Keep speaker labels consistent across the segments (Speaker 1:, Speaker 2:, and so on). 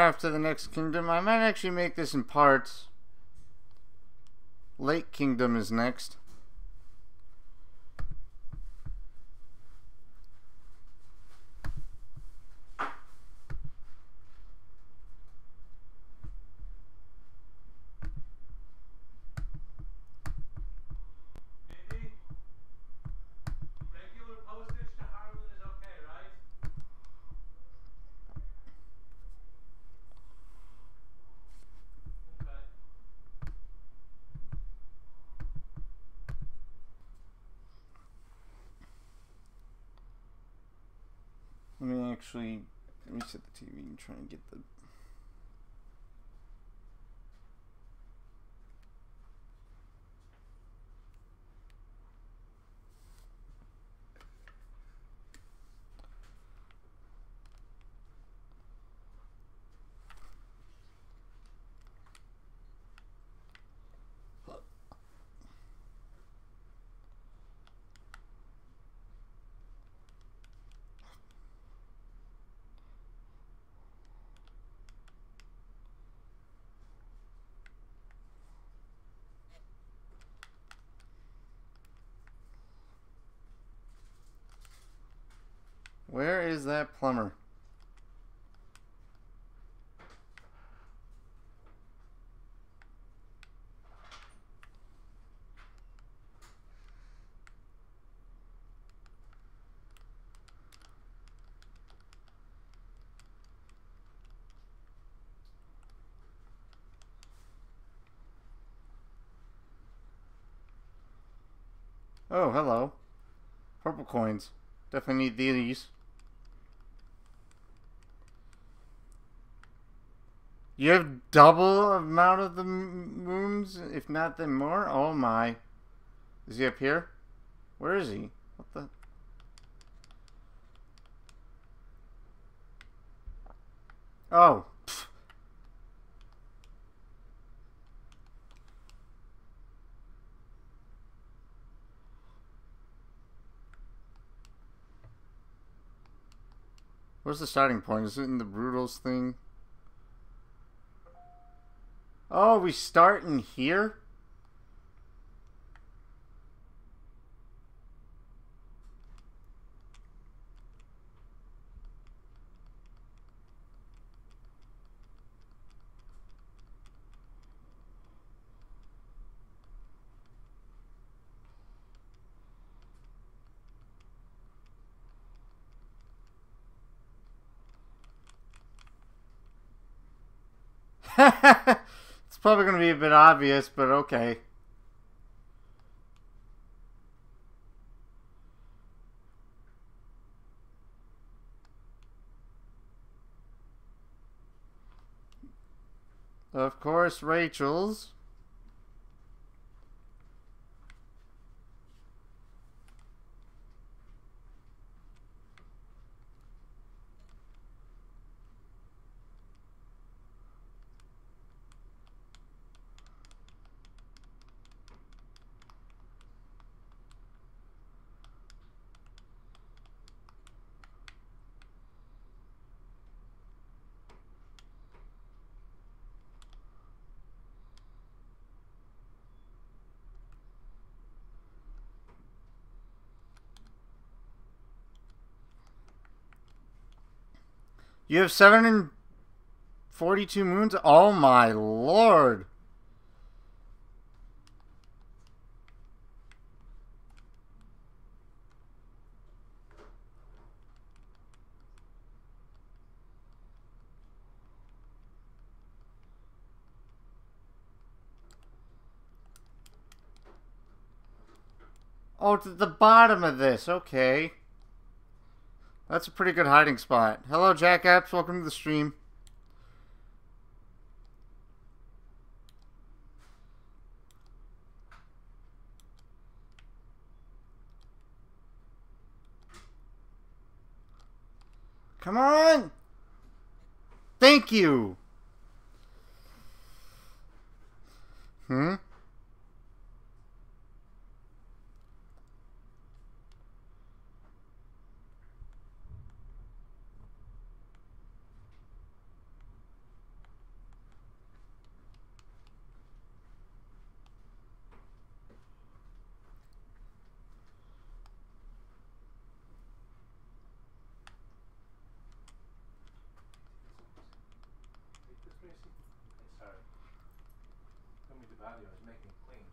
Speaker 1: Minecraft to the next kingdom. I might actually make this in parts. Lake Kingdom is next. Let me set the TV and try and get the... Where is that plumber? Oh, hello. Purple coins. Definitely need these. You have double amount of the moons, if not then more? Oh my. Is he up here? Where is he? What the? Oh. Pfft. Where's the starting point? Is it in the Brutals thing? Oh, we start in here? It's probably going to be a bit obvious, but okay. Of course, Rachel's. You have 742 moons? Oh my lord. Oh, it's at the bottom of this. Okay. That's a pretty good hiding spot. Hello, Jackaps. Welcome to the stream. Come on! Thank you! Hmm?
Speaker 2: pretty simple. Okay, sorry. Don't mean to bother you, I was making it clean.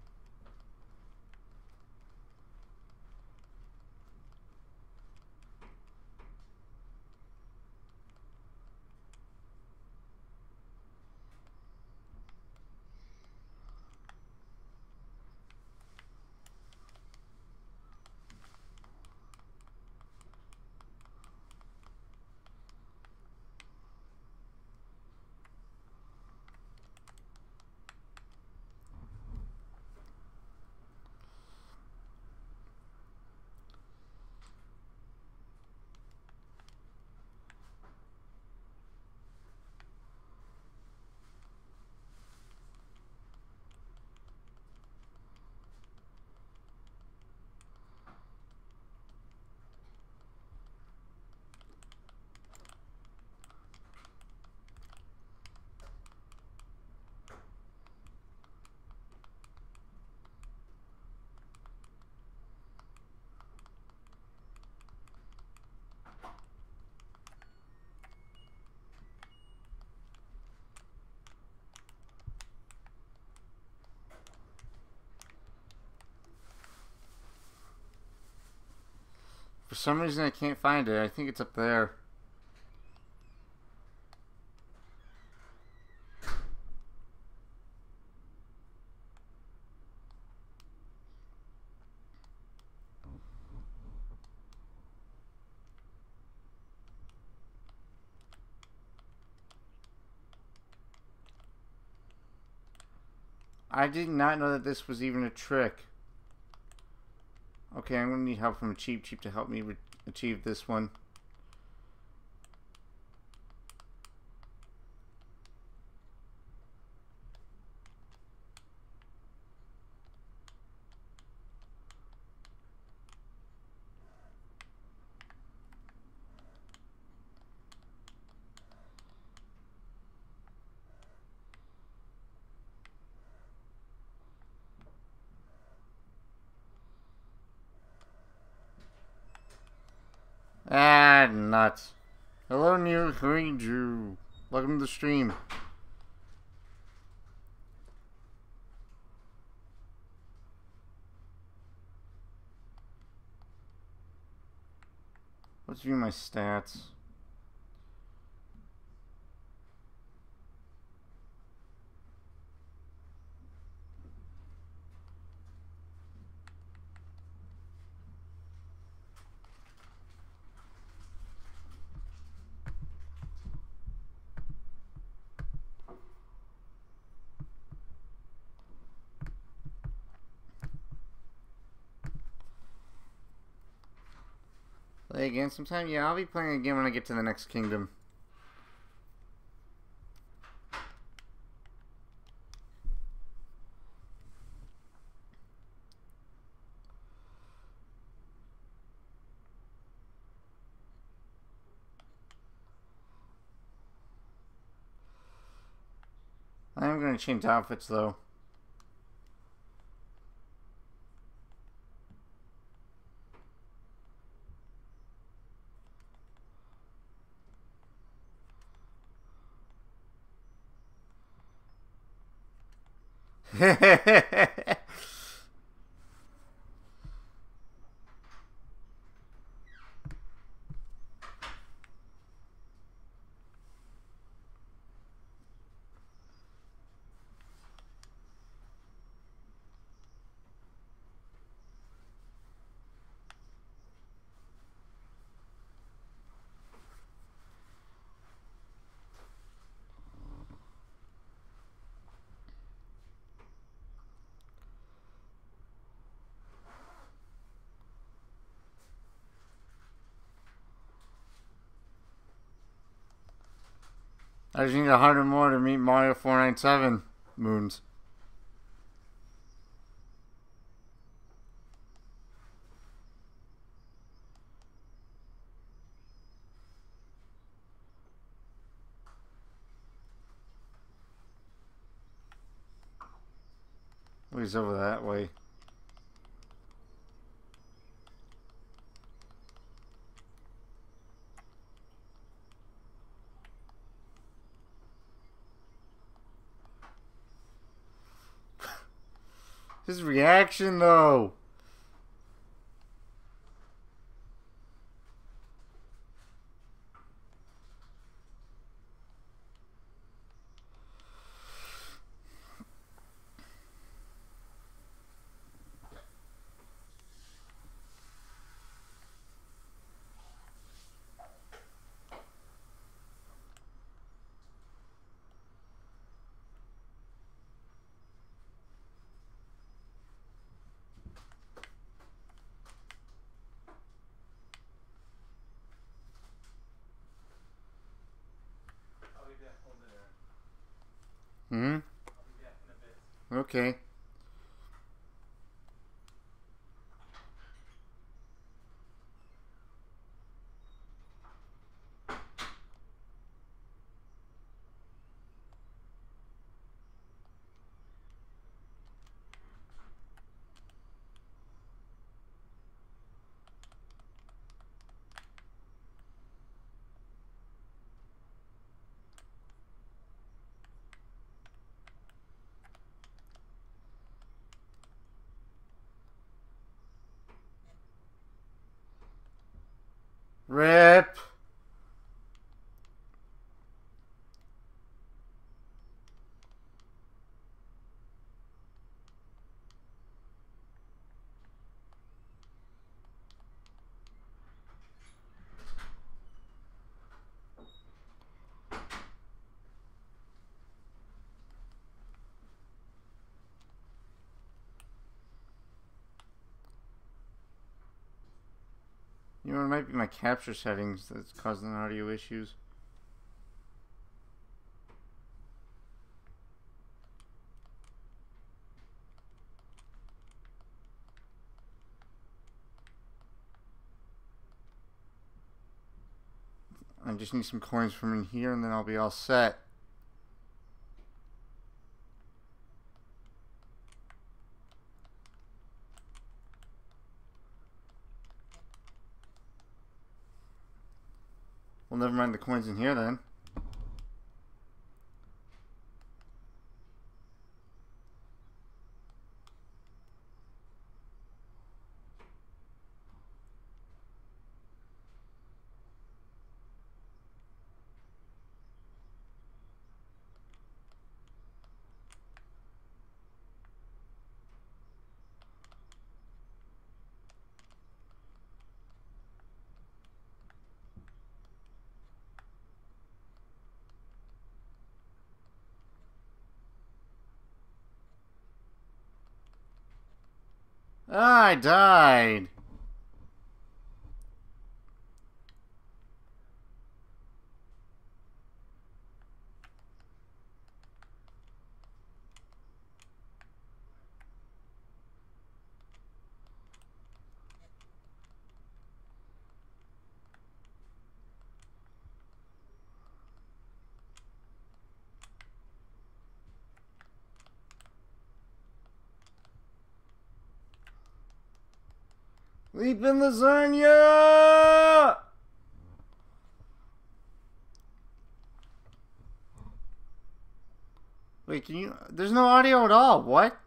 Speaker 1: For some reason I can't find it. I think it's up there. I did not know that this was even a trick. Okay, I'm gonna need help from Cheep Cheep to help me achieve this one. Ah, nuts. Hello, Neil Green Drew. Welcome to the stream. Let's view my stats. Play again sometime? Yeah, I'll be playing again when I get to the next kingdom. I am going to change outfits though. I just need 100 more to meet Mario 497 moons. Oh, he's over that way. His reaction, though.
Speaker 2: I'll be back home there.
Speaker 1: Hmm?
Speaker 2: I'll be back in a bit.
Speaker 1: Okay. Rip. You know, it might be my capture settings that's causing audio issues. I just need some coins from in here and then I'll be all set. Well, never mind the coins in here then. Ah, I died. Leap in lasagna! Wait, can you... There's no audio at all. What?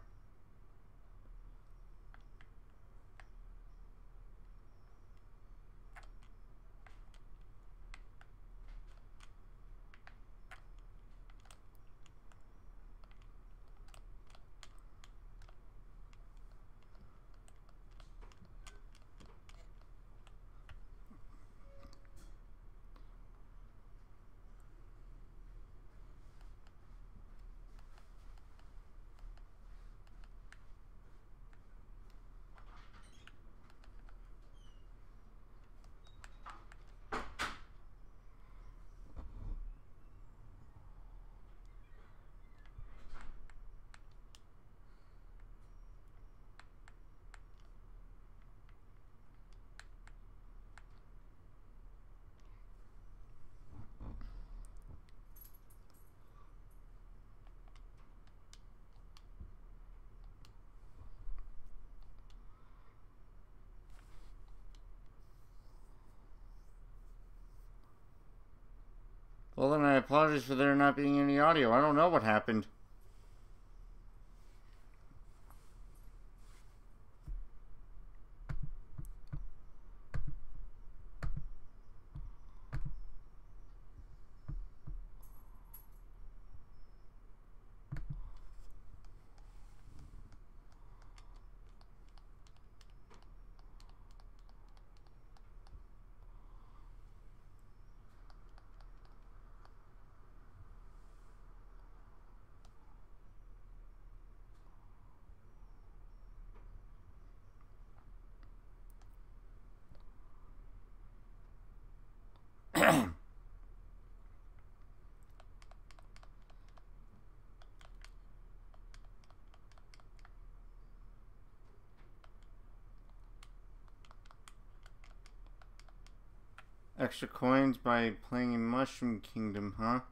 Speaker 1: Well, then I apologize for there not being any audio. I don't know what happened. extra coins by playing in Mushroom Kingdom, huh?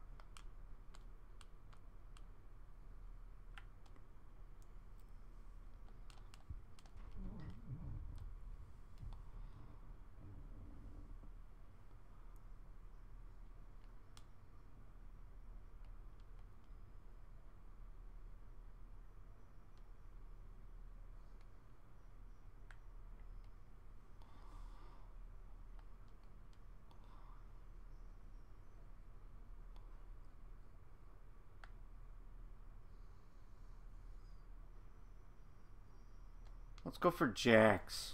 Speaker 1: Let's go for Jax.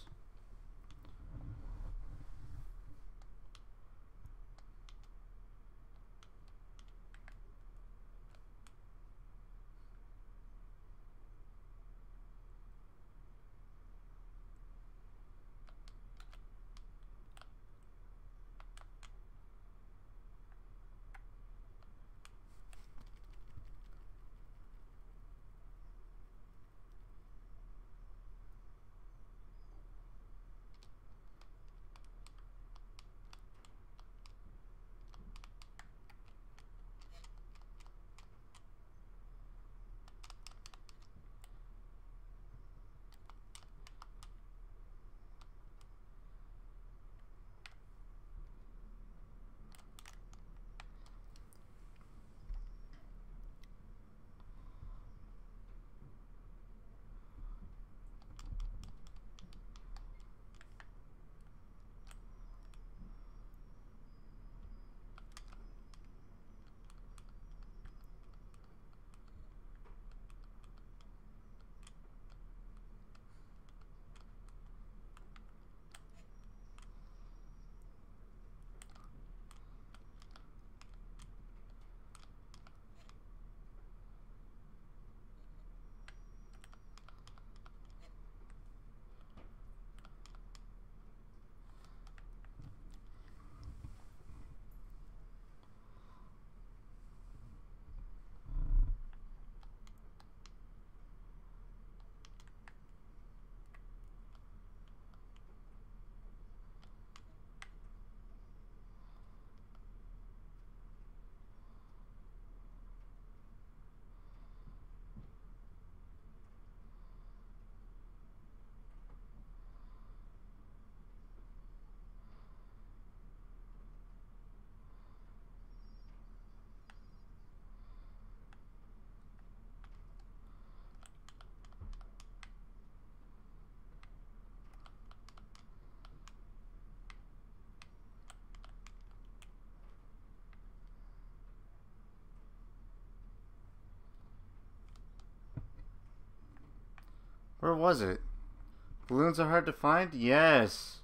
Speaker 1: Where was it? Balloons are hard to find? Yes.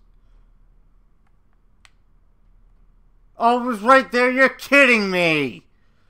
Speaker 1: Oh, it was right there. You're kidding me.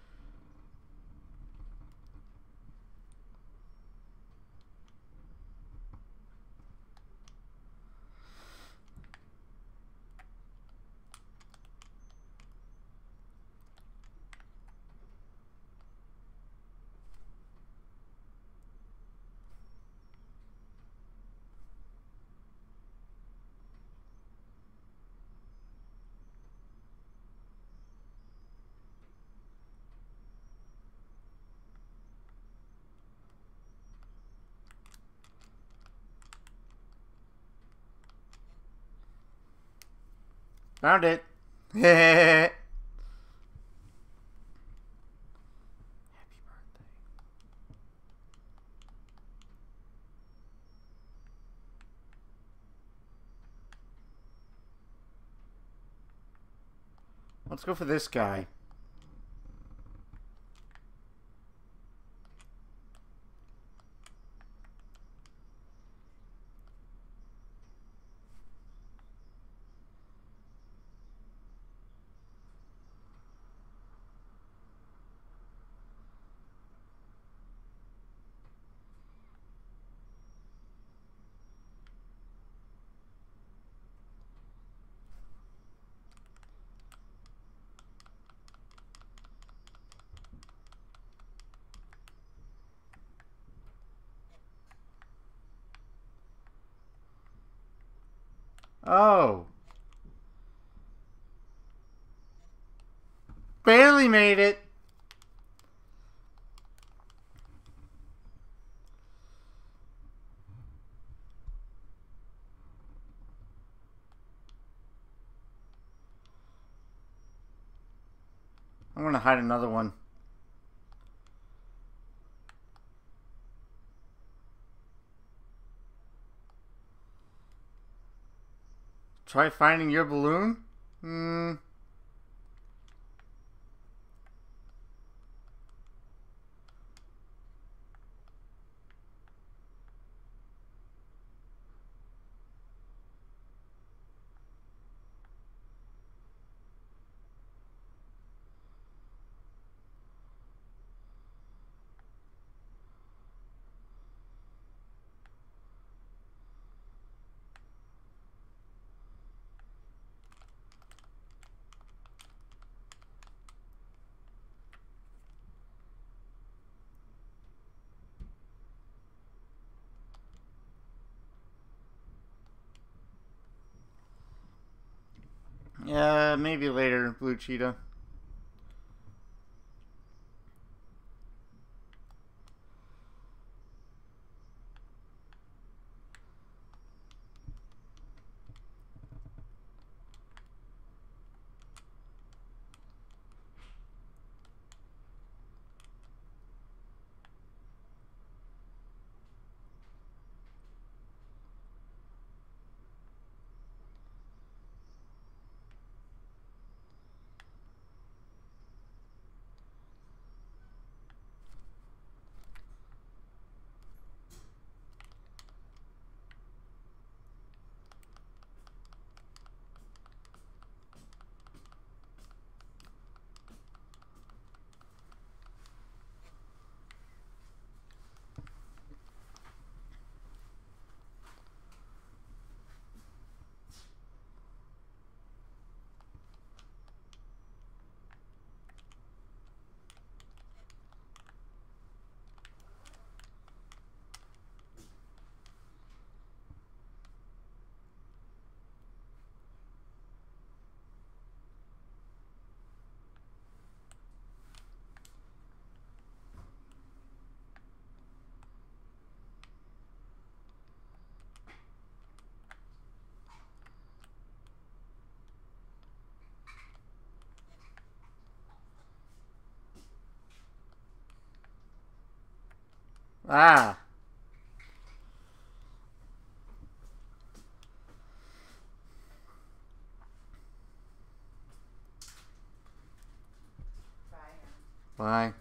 Speaker 1: Found it. Happy birthday. Let's go for this guy. Oh. barely made it. I'm gonna hide another one. Try finding your balloon? Yeah, maybe later, Blue Cheetah. Ah. Bye.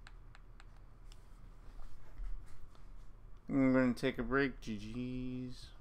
Speaker 1: I'm gonna take a break. GG's.